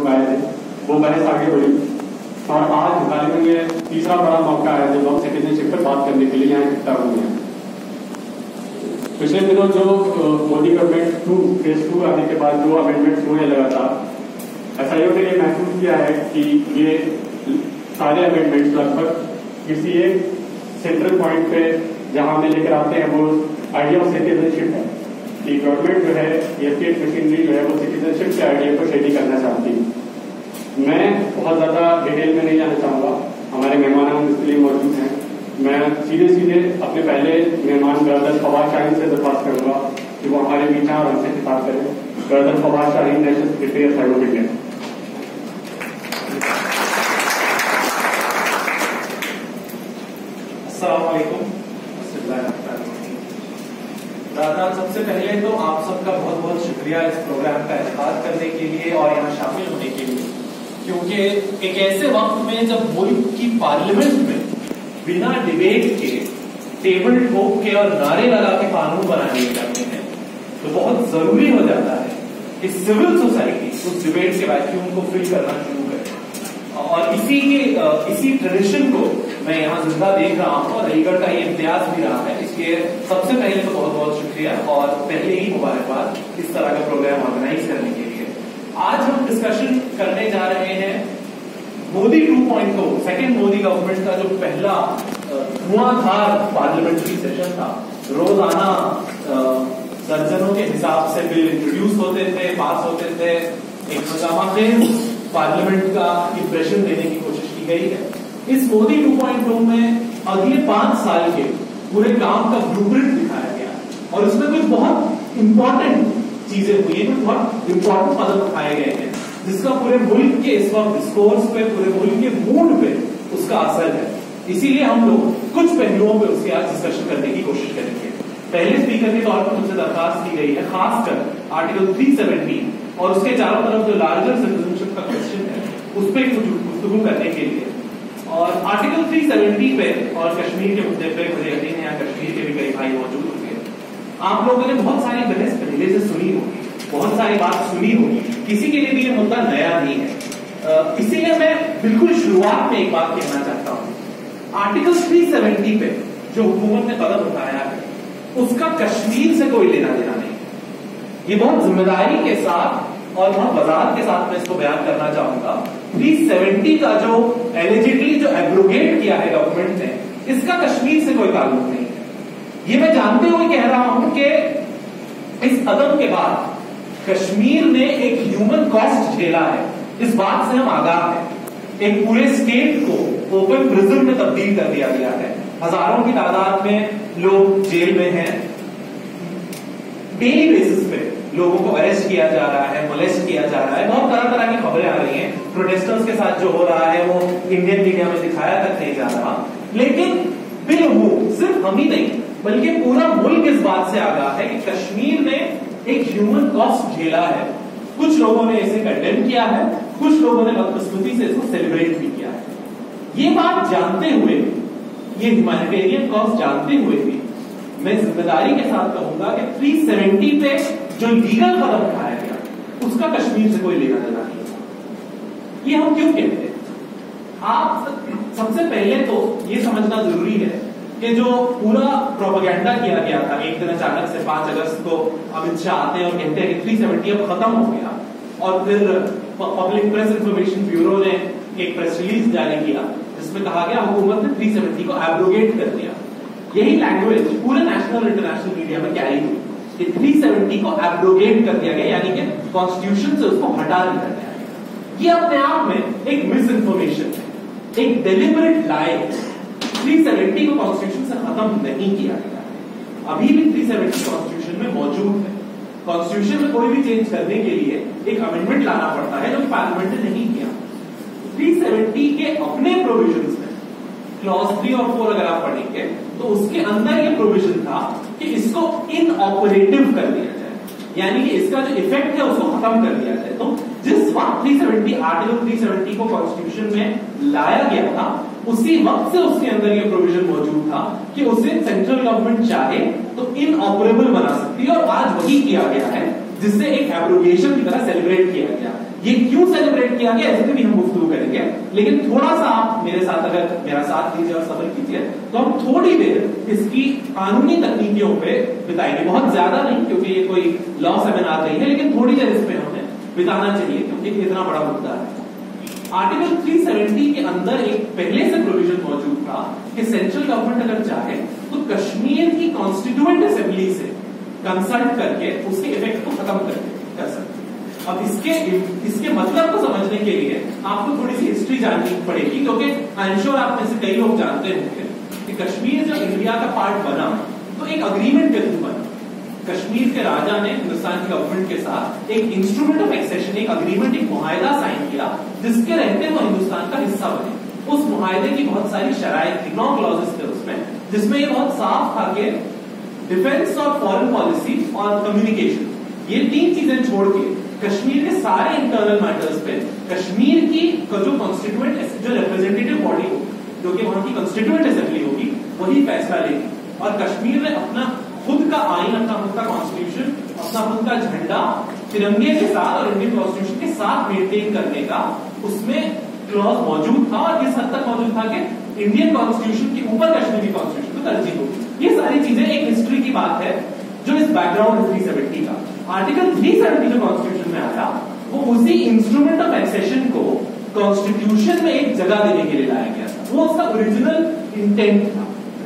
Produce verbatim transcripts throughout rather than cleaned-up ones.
आए थे, वो बहस आगे बढ़ी और आज हाल में तीसरा बड़ा मौका है जब हम सिटीजनशिप पर बात करने के लिए यहाँ इकट्ठा हुए हैं। पिछले दिनों जो Modi government two phase two आने के बाद जो अमेंडमेंट्स हुए लगातार, ऐसा ने ये महसूस किया है कि ये सारे अमेंडमेंट्स लगभग किसी एक सेंट्रल पॉइंट पे जहां हमें लेकर आते हैं वो आइडिया ऑफ सिटीजनशिप है कि गवर्नमेंट जो है ये स्टेट मशीनरी जो है वो सिटीजनशिप के आइडिया को शेडी करना चाहती है। मैं बहुत ज्यादा डिटेल में नहीं जाना चाहूंगा, हमारे मेहमान हम इसके लिए मौजूद हैं। मैं सीधे सीधे अपने पहले मेहमान ब्रदर फवाद शाहीन से दरख्वास्त करूंगा कि वो हमारे बीच हैं और हमसे खिताब करें। Brother Fawad Shaheen, national secretary of side of India. अस्सलाम वालेकुम। दादा, सबसे पहले तो आप सबका बहुत बहुत शुक्रिया इस प्रोग्राम का इत्तेफाक करने के लिए और यहाँ शामिल होने के लिए, क्योंकि एक ऐसे वक्त में जब मुल्क की पार्लियामेंट में बिना डिबेट के टेबल ठोक के और नारे लगा के कानून बना दिए जाते हैं, तो बहुत जरूरी हो जाता है कि सिविल सोसाइटी उस डिबेट के वैक्यूम को फिल करना शुरू करे। और इसी के इसी ट्रेडिशन को मैं यहाँ जिंदा देख रहा हूँ और अलीगढ़ का ये इम्तियाज भी रहा है। इसलिए सबसे पहले तो बहुत बहुत शुक्रिया और पहले ही मुबारकबाद इस तरह का प्रोग्राम ऑर्गेनाइज करने के लिए। आज हम डिस्कशन करने जा रहे हैं Modi two point O, second Modi government का जो पहला धुआंधार पार्लियामेंट्री सेशन था। रोजाना दर्जनों के हिसाब से बिल इंट्रोड्यूस होते थे, पास होते थे। एक मजामाखेज पार्लियामेंट का इंप्रेशन देने की कोशिश की गई है। इस मोदी टू पॉइंट ओ में अगले पांच साल के पूरे काम का ब्लूप्रिंट दिखाया गया और इसमें कुछ बहुत इंपॉर्टेंट चीजें हुई हैं, कुछ बहुत इंपॉर्टेंट कदम उठाए गए हैं जिसका पूरे मुल्क के इस वक्त डिस्कोर्स पे, पूरे मुल्क के मूड पे उसका असर है। इसीलिए हम लोग कुछ पहलुओं पे उसके आज डिस्कशन करने की कोशिश करेंगे। पहले स्पीकर के तौर पर मुझसे दरखास्त की गई है खासकर आर्टिकल थ्री सेवेंटीन और उसके चारों तरफ जो लार्जर सिटीजनशिप का क्वेश्चन है उस पर कुछ गुफ्तगू करने के लिए। और आर्टिकल थ्री सेवेंटी पे और कश्मीर के मुद्दे पे मुझे यकीन है यहाँ कश्मीर के भी कई भाई मौजूद होंगे। आप लोगों ने बहुत सारी बहस पहले से सुनी होगी, बहुत सारी बात सुनी होगी, किसी के लिए भी ये मुद्दा नया नहीं है। इसीलिए मैं बिल्कुल शुरुआत में एक बात कहना चाहता हूँ। आर्टिकल थ्री सेवेंटी पे जो हुकूमत ने कदम उठाया है उसका कश्मीर से कोई लेना देना नहीं। ये बहुत जिम्मेदारी के साथ और बहुत वजाहत के साथ मैं इसको बयान करना चाहूंगा। थ्री सेवेंटी का जो एलिजिबली जो एब्रोगेट किया है गवर्नमेंट ने, इसका कश्मीर से कोई ताल्लुक नहीं है। ये मैं जानते हुए कह रहा हूं कि इस कदम के बाद कश्मीर ने एक ह्यूमन कॉस्ट झेला है, इस बात से हम आगाह हैं। एक पूरे स्टेट को ओपन प्रिजन में तब्दील कर दिया गया है। हजारों की तादाद में लोग जेल में हैं। डेली बेसिस पे लोगों को अरेस्ट किया जा रहा है, मोलेस्ट किया जा रहा है। बहुत तरह तरह की खबरें आ रही हैं। प्रोटेस्टर्स के साथ जो हो रहा है वो इंडियन मीडिया में दिखाया तक नहीं जा रहा। लेकिन बिल्कुल सिर्फ हम ही नहीं बल्कि पूरा मुल्क इस बात से आगाह है कि कश्मीर ने एक ह्यूमन कॉस्ट झेला है। कुछ लोगों ने इसे कंडेम किया है, कुछ लोगों ने बदकिस्मती से इसको सेलिब्रेट भी किया है। ये बात जानते हुए, ये ह्यूमैनिटेरियन कॉस्ट जानते हुए भी मैं जिम्मेदारी के साथ कहूंगा कि थ्री सेवेंटी पे जो लीगल कदम उठाया गया उसका कश्मीर से कोई लेना देना नहीं। ये हम क्यों कहते हैं? आप सबसे पहले तो ये समझना जरूरी है कि जो पूरा प्रोपेगेंडा किया गया था, एक दिन अचानक से पांच अगस्त को अमित शाह आते हैं और कहते हैं कि थ्री सेवेंटी अब खत्म हो गया, और फिर पब्लिक प्रेस इंफॉर्मेशन ब्यूरो ने एक प्रेस रिलीज जारी किया जिसमें कहा गया हुकूमत ने थ्री सेवेंटी को एब्रोगेट कर दिया। यही लैंग्वेज पूरे नेशनल और इंटरनेशनल मीडिया में कैरी हुई कि थ्री सेवेंटी को एब्रोगेट कर दिया गया, यानी कि कॉन्स्टिट्यूशन से उसको हटा दिया गया। ये अपने आप में एक मिस इन्फॉर्मेशन है, एक डेलिबरेट लाई। थ्री सेवेंटी को कॉन्स्टिट्यूशन से खत्म नहीं किया गया है, अभी भी थ्री सेवेंटी कॉन्स्टिट्यूशन में मौजूद है। कॉन्स्टिट्यूशन में कोई भी चेंज करने के लिए एक अमेंडमेंट लाना पड़ता है जो पार्लियामेंट ने नहीं किया। थ्री सेवेंटी के अपने प्रोविजंस में क्लॉज थ्री और फोर अगर आप पढ़ेंगे तो उसके अंदर ये प्रोविजन था कि इसको इनऑपरेटिव कर दिया जाए, यानी कि इसका जो इफेक्ट है उसको खत्म कर दिया जाए। तो जिस वक्त three seventy article three seventy को कॉन्स्टिट्यूशन में लाया गया था उसी वक्त से उसके अंदर ये प्रोविजन मौजूद था कि उसे सेंट्रल गवर्नमेंट चाहे तो इनऑपरेबल बना सकती है, और आज वही किया गया है जिससे एक एब्रोगेशन की तरह सेलिब्रेट किया गया। ये क्यों सेलिब्रेट किया गया, इसमें भी हम गुफ्तगू करेंगे, लेकिन थोड़ा सा आप मेरे साथ अगर मेरा साथ दीजिए और सब्र कीजिए तो हम थोड़ी देर इसकी कानूनी तकनीकियों पे बिताएंगे, बहुत ज्यादा नहीं क्योंकि ये कोई लॉ सेमिनार नहीं है, लेकिन थोड़ी देर इस पे हमें बिताना चाहिए क्योंकि इतना बड़ा मुद्दा है। आर्टिकल तीन सौ सत्तर के अंदर एक पहले से प्रोविजन मौजूद था कि सेंट्रल गवर्नमेंट अगर चाहे तो कश्मीर की कॉन्स्टिट्यूएंट असेंबली से कंसल्ट करके उसके इफेक्ट को खत्म करके कर सकते। अब इसके इसके मतलब को समझने के लिए आपको थोड़ी सी हिस्ट्री जाननी पड़ेगी, क्योंकि आई एम श्योर आप में से कई लोग जानते होंगे कि कश्मीर जब इंडिया का पार्ट बना तो एक अग्रीमेंट के थ्रू बना। कश्मीर के राजा ने हिंदुस्तान की गवर्नमेंट के साथ एक इंस्ट्रूमेंट ऑफ एक्सेशन, एक अग्रीमेंट, एक मुआहदा साइन किया, जिसके रहते वो हिंदुस्तान का हिस्सा बने। उस मुआहदे की बहुत सारी शराइत थी, नौ क्लॉजेस थे उसमें, जिसमें ये बहुत साफ था कि डिफेंस और फॉरेन पॉलिसी और कम्युनिकेशन, ये तीन चीजें छोड़ के कश्मीर के सारे इंटरनल मैटर्स पे कश्मीर की जो कॉन्स्टिट्यूएंट जो रिप्रेजेंटेटिव बॉडी होगी, जो कि वहां की कॉन्स्टिट्यूएंट असेंबली होगी, वही फैसला लेगी। और कश्मीर में अपना खुद का आइन, अपना खुद का कॉन्स्टिट्यूशन, अपना खुद का झंडा तिरंगे के साथ और इंडियन कॉन्स्टिट्यूशन के साथ मेंटेन करने का उसमें क्लॉज मौजूद था, और इस हद तक मौजूद था कि इंडियन कॉन्स्टिट्यूशन के ऊपर कश्मीरी कॉन्स्टिट्यूशन को तरजीह होगी। ये सारी चीजें एक हिस्ट्री की बात है जो इस बैकग्राउंड है तीन सौ सत्तर का। आर्टिकल तीन सौ सत्तर जो कॉन्स्टिट्यूशन में आया वो उसी इंस्ट्रूमेंट ऑफ एक्सेशन को कॉन्स्टिट्यूशन में एक जगह देने के लिए लाया गया था, वो उसका ओरिजिनल इंटेंट था।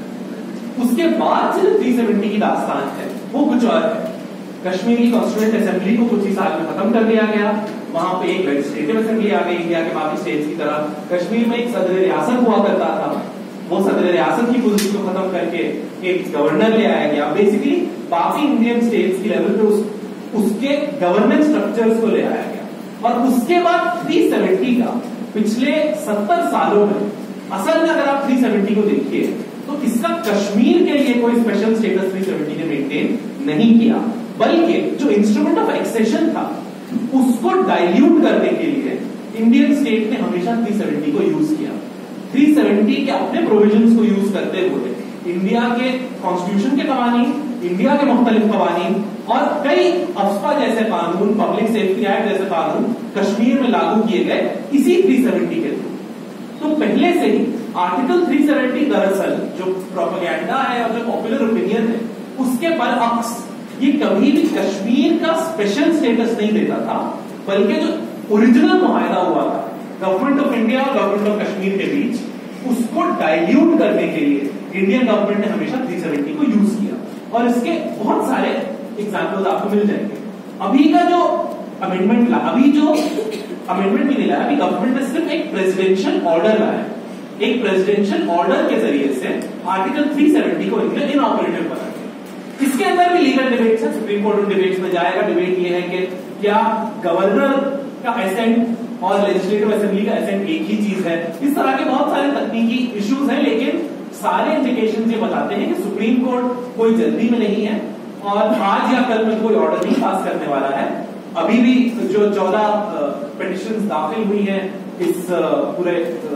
उसके बाद से जो तीन सौ सत्तर की दास्तान है वो कुछ और है। कश्मीर की कॉन्स्टिट्यूएंट असेंबली को कुछ ही साल में खत्म कर दिया गया, वहां पे एक लेजिस्लेटिव असेंबली आ गई इंडिया के बाकी स्टेट्स की तरह। कश्मीर में एक सदर रियासत हुआ करता था, वो सदर रियासत की पोजीशन को खत्म करके एक गवर्नर ले आया गया। बेसिकली बाकी इंडियन स्टेट्स की लेवल पे उस, उसके गवर्नेंस स्ट्रक्चर्स को ले आया गया। और उसके बाद तीन सौ सत्तर का पिछले सत्तर सालों में असल में अगर आप तीन सौ सत्तर को देखिए तो इसका कश्मीर के लिए कोई स्पेशल स्टेटस तीन सौ सत्तर ने मेंटेन नहीं किया, बल्कि जो इंस्ट्रूमेंट ऑफ एक्सेशन था उसको डाइल्यूट करने के लिए इंडियन स्टेट ने हमेशा तीन सौ सत्तर को यूज किया। तीन सौ सत्तर के अपने प्रोविजंस को यूज करते हुए इंडिया के कॉन्स्टिट्यूशन के कवानीन, इंडिया के मुख्तलिफ कवानीन और कई अफ्स्पा जैसे कानून, पब्लिक सेफ्टी एक्ट जैसे कानून कश्मीर में लागू किए गए इसी तीन सौ सत्तर के थ्रू। तो पहले से ही आर्टिकल तीन सौ सत्तर दरअसल जो प्रोपेगेंडा है और जो पॉपुलर ओपिनियन है उसके बरअक्स ये कभी भी कश्मीर का स्पेशल स्टेटस नहीं देता था, बल्कि जो ओरिजिनल मुआहदा हुआ था गवर्नमेंट ऑफ इंडिया और गवर्नमेंट ऑफ कश्मीर के बीच उसको डाइल्यूट करने के लिए इंडियन गवर्नमेंट ने हमेशा तीन सौ सत्तर को यूज किया। और इसके बहुत सारे एग्जाम्पल्स आपको मिल जाएंगे। अभी का जो अमेंडमेंट ला अभी जो अमेंडमेंट भी नहीं लाया, अभी गवर्नमेंट ने सिर्फ एक प्रेसिडेंशियल ऑर्डर लाया, एक प्रेसिडेंशियल ऑर्डर के जरिए से आर्टिकल तीन सौ सत्तर को इन्होंने इनऑपरेटिव बना दिया। इसके अंदर भी लीगल डिबेट्स है, सुप्रीम कोर्ट डिबेट्स में जाएगा। डिबेट ये है कि क्या गवर्नर का एसेंट और लेजिस्लेटिव असेंबली का एसेंट एक ही चीज है। इस तरह के बहुत सारे तकनीकी इश्यूज हैं, लेकिन सारे इंडिकेशन ये बताते हैं कि सुप्रीम कोर्ट कोई जल्दी में नहीं है और आज या कल में कोई ऑर्डर नहीं पास करने वाला है। अभी भी जो चौदह पिटिशंस दाखिल हुई हैं इस पूरे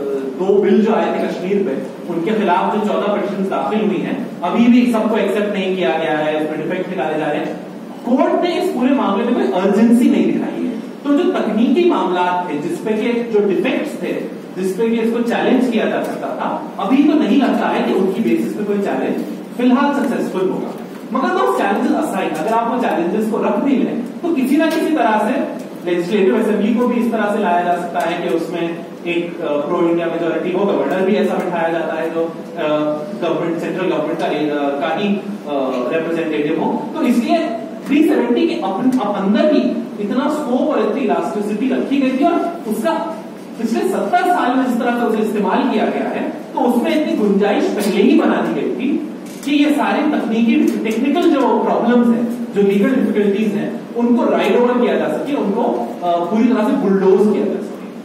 दो बिल जो आए थे कश्मीर पे, उनके खिलाफ जो चौदह पिटिशंस दाखिल हुई हैं अभी भी सबको एक्सेप्ट नहीं किया गया है, उसमें डिफेक्ट निकाले जा रहे हैं। कोर्ट ने इस पूरे मामले में कोई अर्जेंसी नहीं दिखाई है। तो जो तकनीकी मामला थे जिसपे के जो डिफेक्ट्स थे, जिसपे कि इसको चैलेंज किया जा सकता था, अभी तो नहीं लगता है कि उनकी बेसिस पे कोई चैलेंज फिलहाल सक्सेसफुल होगा। मगर दो चैलेंजेस असाइड, अगर आप वो चैलेंजेस को रख भी लें तो किसी ना किसी तरह से लेजिस्लेटिव असेंबली को भी इस तरह से लाया जा सकता है कि उसमें एक प्रो इंडिया मेजोरिटी हो, गवर्नर भी ऐसा बिठाया जाता है जो गवर्नमेंट सेंट्रल गवर्नमेंट का, का ही रिप्रेजेंटेटिव हो। तो इसलिए तीन सौ सत्तर के अपन, अप अंदर ही इतना स्कोप और इतनी इलास्टिसिटी रखी गई थी और उसका पिछले सत्तर साल में जिस तरह से उसे इस्तेमाल किया गया है तो उसमें इतनी गुंजाइश पहले ही बना दी गई थी कि ये सारे तकनीकी टेक्निकल जो प्रॉब्लम्स हैं, जो लीगल डिफिकल्टीज हैं, उनको राइड ओवर किया जा सके, उनको पूरी तरह से बुलडोज किया जा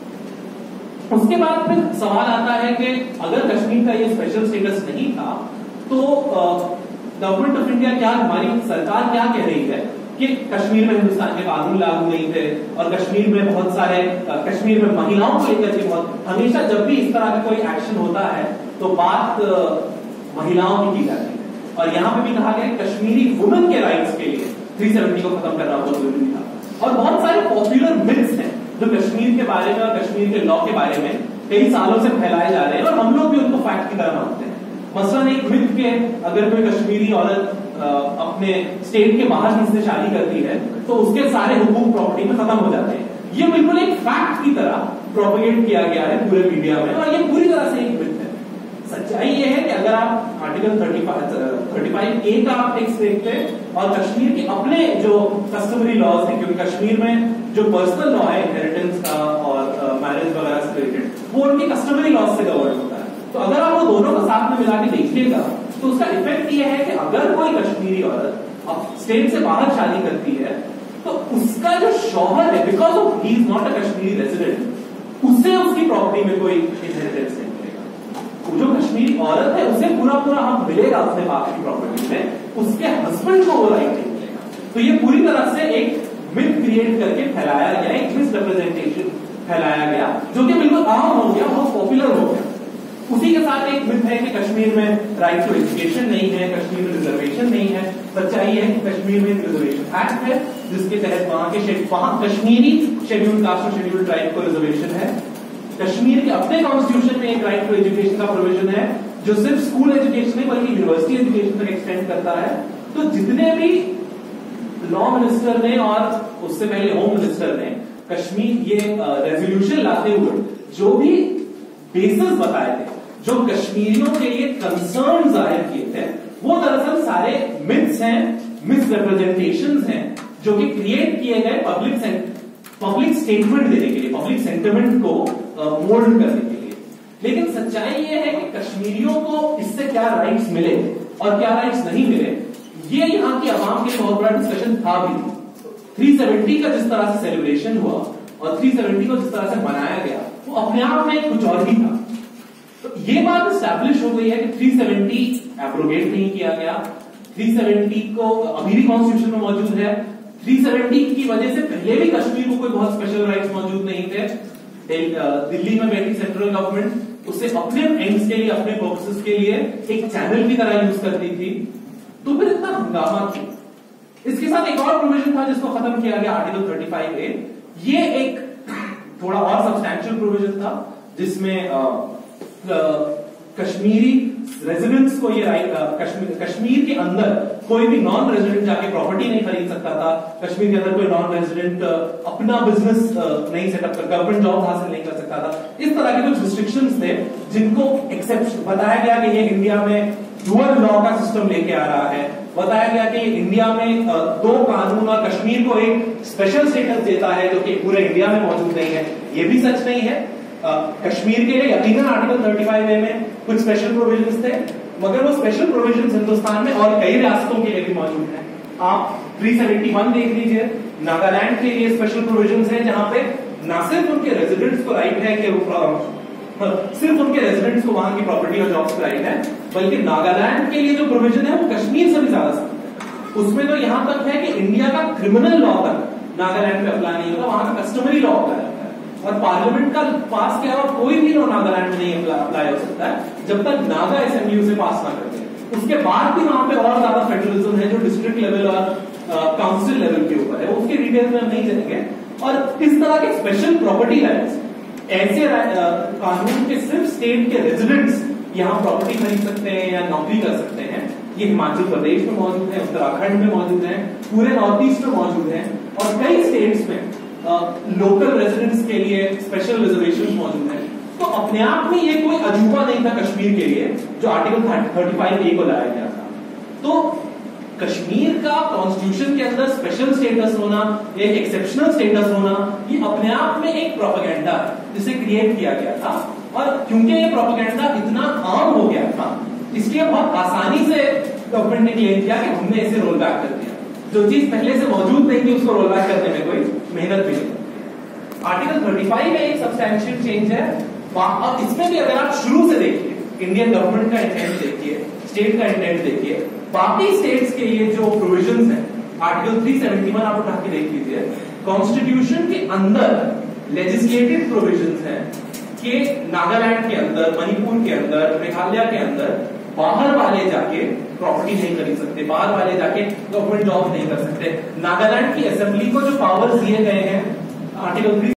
सके। उसके बाद फिर सवाल आता है कि अगर कश्मीर का ये स्पेशल स्टेटस नहीं था तो गवर्नमेंट ऑफ इंडिया क्या, हमारी सरकार क्या कह रही है कि कश्मीर में हिंदुस्तान के कानून लागू नहीं थे और कश्मीर में बहुत सारे कश्मीर में महिलाओं को लेकर के बहुत, हमेशा जब भी इस तरह का कोई एक्शन होता है तो बात महिलाओं की की जाती है। और यहाँ पे भी कहा गया कश्मीरी वुमेन के राइट्स के लिए तीन सौ सत्तर को खत्म करना बहुत जरूरी था। और बहुत सारे पॉपुलर मिथ्स हैं जो कश्मीर के बारे में और कश्मीर के लॉ के बारे में कई सालों से फैलाए जा रहे हैं और हम लोग भी उनको फैक्ट की तरह मानते हैं। मसलन एक मिथ के अगर कोई कश्मीरी औरत अपने स्टेट के बाहर किसी से शादी करती है तो उसके सारे हुकूक प्रॉपर्टी में खत्म हो जाते हैं। ये बिल्कुल एक फैक्ट की तरह प्रोपेगेट किया गया है पूरे मीडिया में और ये पूरी तरह से एक मिथ है। सच्चाई ये है कि अगर आप आर्टिकल थर्टी फाइव ए का आप टेक्स्ट देखते हैं और कश्मीर के अपने जो कस्टमरी लॉज हैं, क्योंकि कश्मीर में जो पर्सनल लॉ है इनहेरिटेंस का और मैरिज वगैरह से रिलेटेड वो उनके कस्टमरी लॉज से गवर्न होता है। तो अगर आप वो दोनों को साथ में मिला के देखिएगा तो उसका इफेक्ट ये है कि अगर कोई कश्मीरी औरत स्टेट से बाहर शादी करती है तो उसका जो शौहर है, because of he is not a Kashmiri resident, उससे उसकी प्रॉपर्टी में कोई इनहेरिटेंस नहीं मिलेगा। जो कश्मीरी औरत है उसे पूरा पूरा हक मिलेगा उसने बाप की प्रॉपर्टी में, उसके हस्बैंड को वो राइट नहीं मिलेगा। तो ये पूरी तरह से एक मिथ क्रिएट करके फैलाया गया, एक मिस रिप्रेजेंटेशन फैलाया गया जो कि बिल्कुल आम हो गया, बहुत पॉपुलर हो गया। उसी के साथ एक मिथ है कि कश्मीर में राइट टू एजुकेशन नहीं है, कश्मीर में रिजर्वेशन नहीं है। सच्चाई है कि कश्मीर में रिजर्वेशन एक्ट है जिसके तहत वहां के वहां कश्मीरी शेड्यूल्ड कास्ट और शेड्यूल्ड ट्राइब को रिजर्वेशन है। कश्मीर के अपने कॉन्स्टिट्यूशन में एक राइट टू एजुकेशन का प्रोविजन है जो सिर्फ स्कूल एजुकेशन नहीं बल्कि यूनिवर्सिटी एजुकेशन तक एक्सटेंड करता है। तो जितने भी लॉ मिनिस्टर ने और उससे पहले होम मिनिस्टर ने कश्मीर ये रेजोल्यूशन लाते हुए जो भी बेसिस बताए थे, जो कश्मीरियों के लिए कंसर्न जाहिर किए थे, वो दरअसल सारे मिथ्स हैं, मिस रिप्रेजेंटेशंस हैं जो कि क्रिएट किए गए पब्लिक पब्लिक स्टेटमेंट देने के लिए, पब्लिक सेंटिमेंट को मोल्ड करने के लिए। लेकिन सच्चाई ये है कि कश्मीरियों को इससे क्या राइट्स मिले और क्या राइट्स नहीं मिले, ये यहाँ की आवाम के बहुत बड़ा डिस्कशन था भी। थ्री सेवेंटी का जिस तरह से सेलिब्रेशन हुआ और थ्री सेवेंटी को जिस तरह से मनाया गया वो अपने आप में कुछ और ही था। तो ये बात स्टैब्लिश हो गई है कि थ्री सेवेंटी एब्रोगेट नहीं किया गया, थ्री सेवेंटी को अभी भी कॉन्स्टिट्यूशन में मौजूद है। थ्री सेवेंटी की वजह से पहले भी कश्मीर को कोई बहुत स्पेशल राइट्स मौजूद नहीं थे। दिल्ली में बैठी सेंट्रल गवर्नमेंट उसे अपने एंड्स के लिए, अपने पर्पसेस के लिए एक चैनल की तरह यूज करती थी। तो फिर इतना हंगामा क्यों? इसके साथ एक और प्रोविजन था जिसको खत्म किया गया, आर्टिकल थर्टी फाइव ए। ये एक थोड़ा और सब्सटैंशियल प्रोविजन था जिसमें आ, आ, कश्मीरी रेजिडेंट्स को ये राइट, कश्मीर कश्मीर के अंदर कोई भी नॉन रेजिडेंट जाके प्रॉपर्टी नहीं खरीद सकता था। कश्मीर के अंदर कोई नॉन रेजिडेंट अपना बिजनेस नहीं सेटअप कर, गवर्नमेंट जॉब हासिल नहीं कर सकता था। इस तरह के कुछ रिस्ट्रिक्शंस थे जिनको एक्सेप्शन बताया गया कि ये इंडिया में डुअल लॉ का सिस्टम लेके आ रहा है। बताया गया कि इंडिया में दो कानून और कश्मीर को एक स्पेशल स्टेटस देता है जो कि पूरे इंडिया में मौजूद नहीं है। ये भी सच नहीं है। आ, कश्मीर के लिए यकीनन आर्टिकल थर्टी फाइव ए में कुछ स्पेशल प्रोविजंस थे, मगर वो स्पेशल प्रोविजंस हिंदुस्तान में और कई रियासतों के लिए भी मौजूद हैं। आप थ्री सेवेंटी वन देख लीजिए, नागालैंड के लिए स्पेशल प्रोविजंस हैं जहां पे न सिर्फ उनके रेजिडेंट्स को राइट है कि वो सिर्फ उनके रेजिडेंट्स को वहां की प्रॉपर्टी और जॉब्स का राइट है, बल्कि नागालैंड के लिए जो प्रोविजन है वो कश्मीर से भी ज्यादा सख्त है। उसमें तो यहां तक है कि इंडिया का क्रिमिनल लॉ तक नागालैंड में अप्लाई नहीं होगा, वहां का कस्टमरी लॉ अप्लाई होता है। और पार्लियामेंट का पास किया हुआ कोई भी लॉ नागालैंड में नहीं अप्लाई हो सकता है जब तक नागा असेंबली उसे पास ना करते। उसके बाद भी वहां पे और ज्यादा फेडरलिज्म है जो डिस्ट्रिक्ट लेवल और काउंसिल लेवल के ऊपर है, उसके डिटेल में हम नहीं जाएंगे। और इस तरह के स्पेशल प्रॉपर्टी राइट्स, ऐसे कानून के सिर्फ स्टेट के रेजिडेंट्स यहाँ प्रॉपर्टी खरीद सकते हैं या नौकरी कर सकते हैं, ये हिमाचल प्रदेश में मौजूद है, उत्तराखंड में मौजूद है, पूरे नॉर्थ ईस्ट में मौजूद है और कई स्टेट्स में लोकल रेजिडेंट्स के लिए स्पेशल रिजर्वेशन मौजूद है। तो अपने आप में ये कोई अजूबा नहीं था कश्मीर के लिए जो आर्टिकल थर्टी फाइव ए को लाया गया था। तो कश्मीर का कॉन्स्टिट्यूशन के अंदर स्पेशल स्टेटस होना, एक एक्सेप्शनल स्टेटस होना, ये अपने आप में एक प्रोपेगेंडा है जिसे क्रिएट किया गया था। और क्योंकि ये प्रोपेगेंडा इतना आम हो गया था, इसलिए बहुत आसानी से गवर्नमेंट ने क्लेम किया कि हमने इसे रोल बैक कर दिया। जो चीज पहले से मौजूद नहीं थी उसको रोल बैक करने में कोई मेहनत भी नहीं। आर्टिकल थर्टी फाइव में एक सब्सटैंशियल चेंज है। अब इसमें भी अगर आप शुरू से देखिए, इंडियन गवर्नमेंट का इंटेंट देखिए, स्टेट का इंटेंट देखिए, बाकी स्टेट्स के लिए जो प्रोविजंस हैं, आर्टिकल थ्री सेवेंटी वन आप उठा के देख लीजिए, कॉन्स्टिट्यूशन के अंदर लेजिस्लेटिव प्रोविजंस हैं कि नागालैंड के अंदर, मणिपुर के अंदर, मेघालय के अंदर बाहर वाले जाके प्रॉपर्टी नहीं खरीद सकते, बाहर वाले जाके गवर्नमेंट जॉब नहीं कर सकते। नागालैंड की असेंबली को जो पावर्स दिए गए हैं आर्टिकल